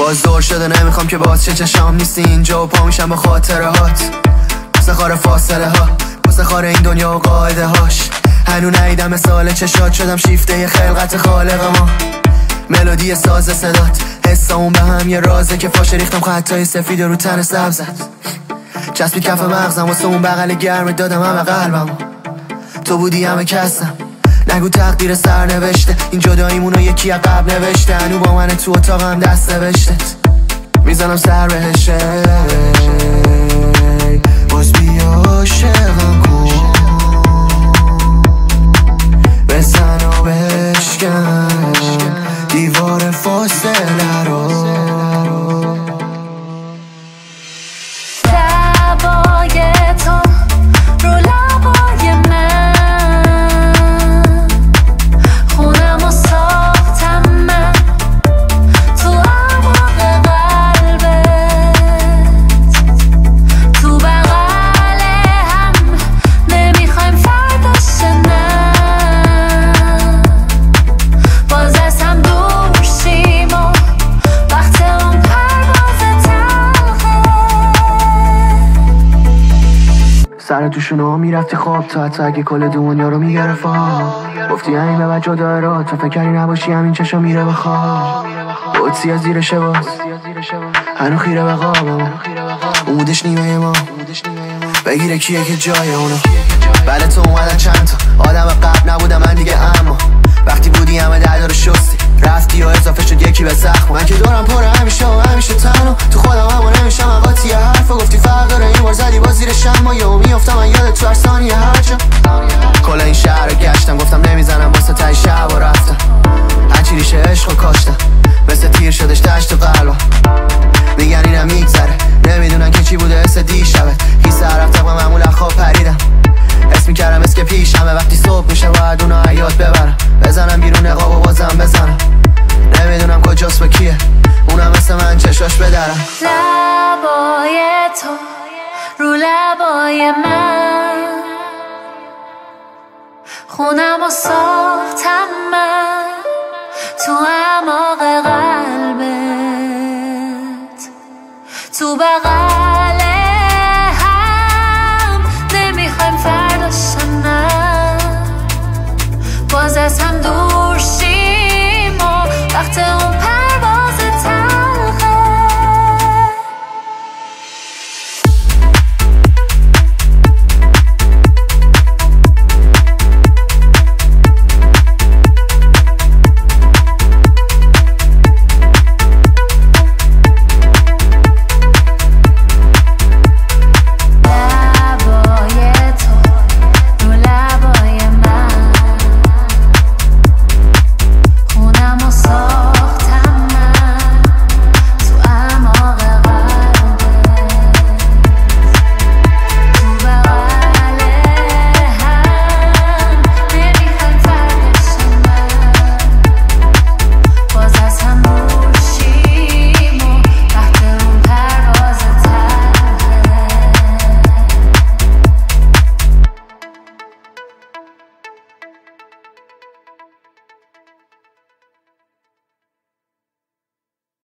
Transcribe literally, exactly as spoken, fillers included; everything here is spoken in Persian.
باز دور شده نمیخوام که باز چه چشام نیستی اینجا و پا میشم با خاطره هات پس خار فاصله ها پس خار این دنیا و قاعده هاش هنو نیدم مثال چشات شدم شیفته خلقت خالق ما ملودی ساز صدات حسامون به هم یه رازه که فاشه ریختم خطای سفید رو تن سبزت چسبید کف مغزم واسه اون بغل گرم دادم همه قلبم تو بودی همه کسم نگو تقدیر سر نوشته این جداییمونو یکی از قبل نوشته هنو با من تو اتاقم دست نوشتت میزنم سر بهشه باز بیا عاشقم کن بزن و بشکن دیوار فاصله رو سر توشونو میرفتی خواب تا حتی اگه کل دنیا رو میگرفت گفتی همین به بعد جدا را تا فکری نباشی همین چشا میره بخواب قدسی از زیر شباز هنو خیره به قابم امودش نیمه ما بگیره کیه که جای اونو بله تو اومدن چند تا آدم قبل نبودم من دیگه اما وقتی بودی همه دردا رو شستی رفتی و اضافه شد یکی به زخم من که دورم پره همیشه و همیشه تنها تو خودم همون نمیشم من قاطی حرف گفتی فرق داره این بار زدی باز زیر شم یا میافتم من یادت تو هر ثانیه هرچه کل این شهر رو گشتم گفتم نمیزنم واسه تای شب و رفتم هرچی ریشه عشق رو کاشتم مثل تیر شدش تشت قلبم میگن اینم میگذره نمیدونن که چی بوده حس دیشبت خیس هر رفتم و معمول خواب پریدم اسم میکردم اسم که پیشمه وقتی صبح میشه باید اونو حیات ببرم بزنم بیرون نقاب و بازم بزنم نمیدونم کجاست با کیه اونم مثل من چشاش بدرم لبای تو رو لبای من خونم و ساختم من تو